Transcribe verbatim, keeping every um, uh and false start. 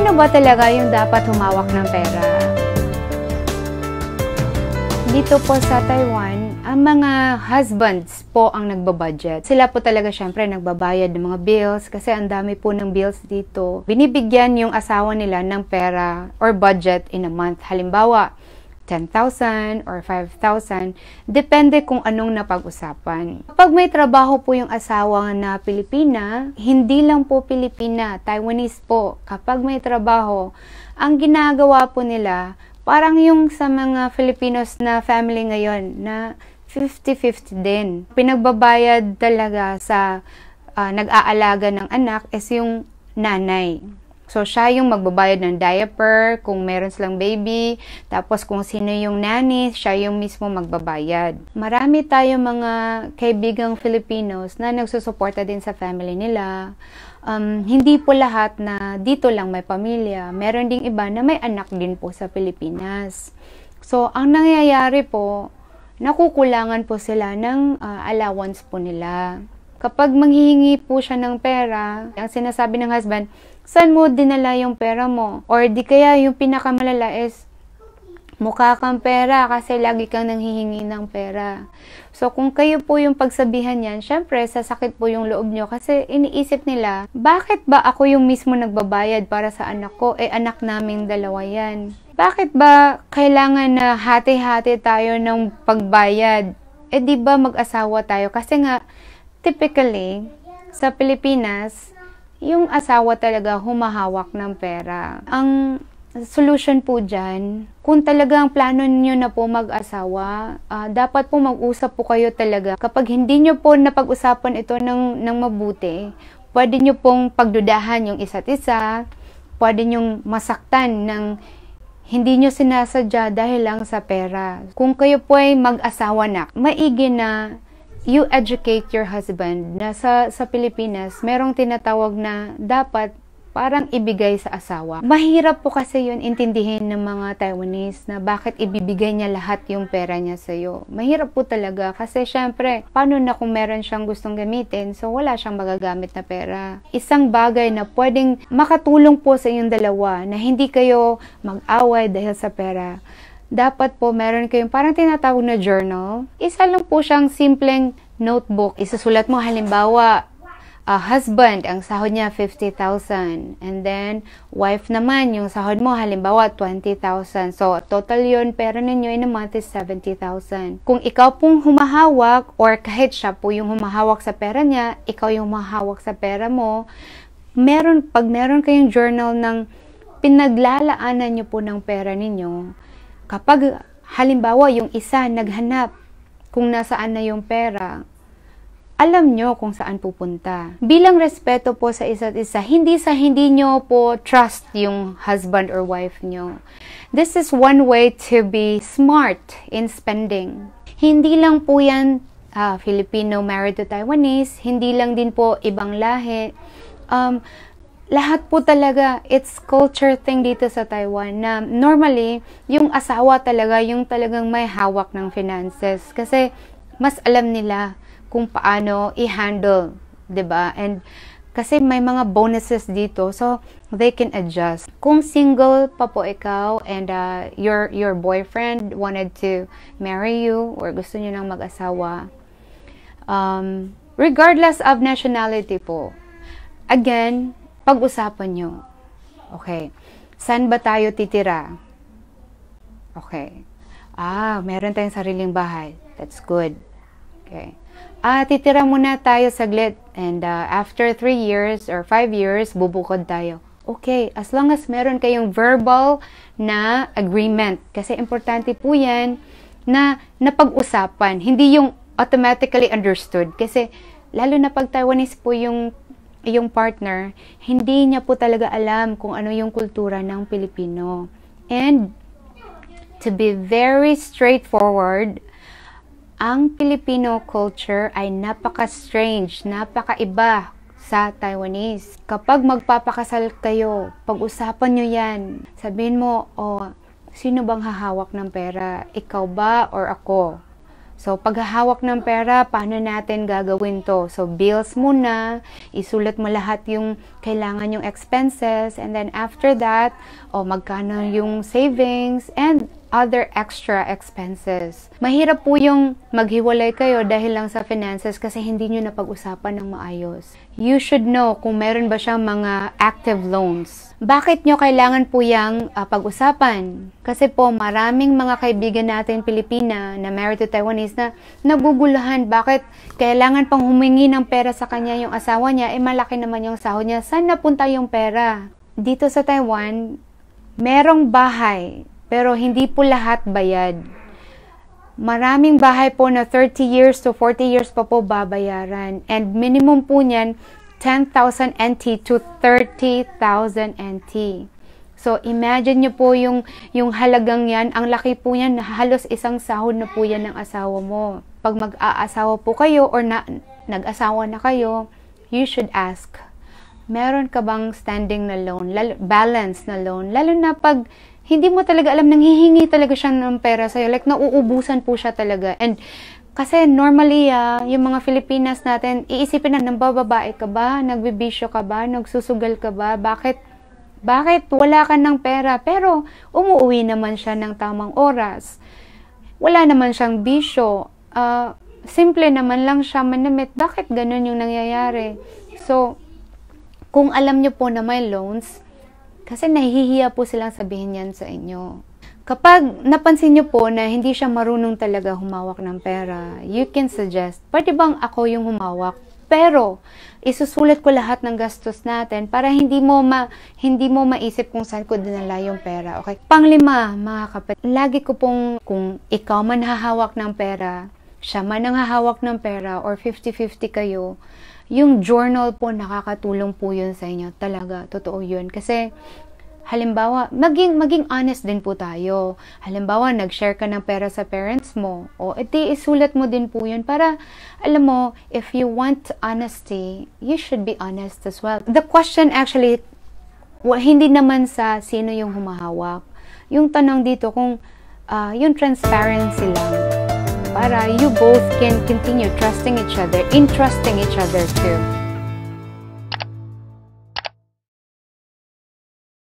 Sino ba talaga yung dapat humawak ng pera? Dito po sa Taiwan, ang mga husbands po ang nagbabudget. Sila po talaga syempre nagbabayad ng mga bills kasi ang dami po ng bills dito. Binibigyan yung asawa nila ng pera or budget in a month. Halimbawa, ten thousand or five thousand, depende kung anong napag-usapan. Kapag may trabaho po yung asawa na Pilipina, hindi lang po Pilipina, Taiwanese po. Kapag may trabaho, ang ginagawa po nila, parang yung sa mga Filipinos na family ngayon, na fifty fifty din. Pinagbabayad talaga sa uh, nag-aalaga ng anak is yung nanay. So, siya yung magbabayad ng diaper, kung meron silang baby, tapos kung sino yung nanny, siya yung mismo magbabayad. Marami tayong mga kaibigang Filipinos na nagsusuporta din sa family nila. Um, hindi po lahat na dito lang may pamilya. Meron ding iba na may anak din po sa Pilipinas. So, ang nangyayari po, nakukulangan po sila ng uh, allowance po nila. Kapag manghihingi po siya ng pera, ang sinasabi ng husband, saan mo dinala yung pera mo? Or di kaya yung pinakamalala is, mukha kang pera kasi lagi kang nanghihingi ng pera. So, kung kayo po yung pagsabihan yan, syempre, sasakit po yung loob nyo kasi iniisip nila, bakit ba ako yung mismo nagbabayad para sa anak ko? Eh, anak naming dalawa yan. Bakit ba kailangan na hati-hati tayo ng pagbayad? Eh, di ba mag-asawa tayo? Kasi nga, typically, sa Pilipinas, yung asawa talaga humahawak ng pera. Ang solution po dyan, kung talagang plano niyo na po mag-asawa, uh, dapat po mag-usap po kayo talaga. Kapag hindi nyo po napag-usapan ito ng, ng mabuti, pwede nyo pong pagdudahan yung isa't isa, pwede nyong masaktan ng hindi nyo sinasadya dahil lang sa pera. Kung kayo po ay mag-asawa na, maigi na you educate your husband na sa, sa Pilipinas, merong tinatawag na dapat parang ibigay sa asawa. Mahirap po kasi yun intindihin ng mga Taiwanese na bakit ibibigay niya lahat yung pera niya sa'yo. Mahirap po talaga kasi syempre, paano na kung meron siyang gustong gamitin, so wala siyang magagamit na pera. Isang bagay na pwedeng makatulong po sa inyong dalawa na hindi kayo mag-away dahil sa pera. Dapat po meron kayong parang tinatawag na journal. Isa lang po siyang simpleng notebook. Isusulat mo halimbawa, uh, husband, ang sahod niya fifty thousand. And then, wife naman, yung sahod mo halimbawa twenty thousand. So, total yun, pera ninyo in a month is seventy thousand. Kung ikaw pong humahawak, or kahit siya po yung humahawak sa pera niya, ikaw yung humahawak sa pera mo, meron, pag meron kayong journal ng pinaglalaanan nyo po ng pera ninyo, kapag halimbawa yung isa naghanap kung nasaan na yung pera, alam nyo kung saan pupunta. Bilang respeto po sa isa't isa, hindi sa hindi nyo po trust yung husband or wife nyo. This is one way to be smart in spending. Hindi lang po yan uh, Filipino married to Taiwanese, hindi lang din po ibang lahi. Um, Lahat po talaga, it's culture thing dito sa Taiwan na normally, yung asawa talaga, yung talagang may hawak ng finances. Kasi mas alam nila kung paano i-handle, diba? And kasi may mga bonuses dito, so they can adjust. Kung single pa po ikaw and uh, your, your boyfriend wanted to marry you or gusto nyo nang mag-asawa, um, regardless of nationality po, again, pag-usapan nyo. Okay. Saan ba tayo titira? Okay. Ah, meron tayong sariling bahay. That's good. Okay. Ah, titira muna tayo saglit. And uh, after three years or five years, bubukod tayo. Okay. As long as meron kayong verbal na agreement. Kasi importante po yan na napag-usapan. Hindi yung automatically understood. Kasi lalo na pag Taiwanese po yung yung partner, hindi niya po talaga alam kung ano yung kultura ng Pilipino. And to be very straightforward, ang Filipino culture ay napaka-strange, napaka-iba sa Taiwanese. Kapag magpapakasal kayo, pag-usapan nyo yan. Sabihin mo, oh, sino bang hahawak ng pera? Ikaw ba or ako? So, paghahawak ng pera, paano natin gagawin to? So, bills muna, isulat mo lahat yung kailangan yung expenses, and then after that, o oh, magkano yung savings, and other extra expenses. Mahirap po yung maghiwalay kayo dahil lang sa finances kasi hindi nyo napag-usapan ng maayos. You should know kung meron ba siyang mga active loans. Bakit nyo kailangan po yung uh, pag-usapan? Kasi po maraming mga kaibigan natin Pilipina na married to Taiwanese na naguguluhan. Bakit kailangan pang humingi ng pera sa kanya yung asawa niya? Eh malaki naman yung sahod niya. Saan napunta yung pera? Dito sa Taiwan, merong bahay. Pero hindi po lahat bayad. Maraming bahay po na thirty years to forty years pa po babayaran. And minimum po niyan, ten thousand N T to thirty thousand N T. So, imagine nyo po yung, yung halagang yan. Ang laki po yan, halos isang sahod na po yan ng asawa mo. Pag mag-aasawa po kayo or na, nag-asawa na kayo, you should ask, meron ka bang standing na loan, lalo, balance na loan? Lalo na pag hindi mo talaga alam, nanghihingi talaga siya ng pera sa'yo. Like, nauubusan po siya talaga. And, kasi normally, uh, yung mga Filipinas natin, iisipin na, nambababae ka ba? Nagbibisyo ka ba? Nagsusugal ka ba? Bakit? Bakit wala ka ng pera? Pero, umuwi naman siya ng tamang oras. Wala naman siyang bisyo. Uh, simple naman lang siya manamit. Bakit ganun yung nangyayari? So, kung alam nyo po na may loans, kasi nahihiya po silang sabihin yan sa inyo. Kapag napansin nyo po na hindi siya marunong talaga humawak ng pera, you can suggest, pwede bang ako yung humawak? Pero, isusulat ko lahat ng gastos natin para hindi mo ma hindi mo maisip kung saan ko dinala yung pera. Okay? Panglima, mga kapatid, lagi ko pong, kung ikaw man hahawak ng pera, siya man ang hahawak ng pera, or fifty fifty kayo, yung journal po, nakakatulong po yun sa inyo. Talaga, totoo yun. Kasi, halimbawa, maging, maging honest din po tayo. Halimbawa, nag-share ka ng pera sa parents mo. O, edi, isulat mo din po yun para, alam mo, if you want honesty, you should be honest as well. The question actually, hindi naman sa sino yung humahawak. Yung tanong dito, kung uh, yung transparency lang. Para you both can continue trusting each other, entrusting each other too.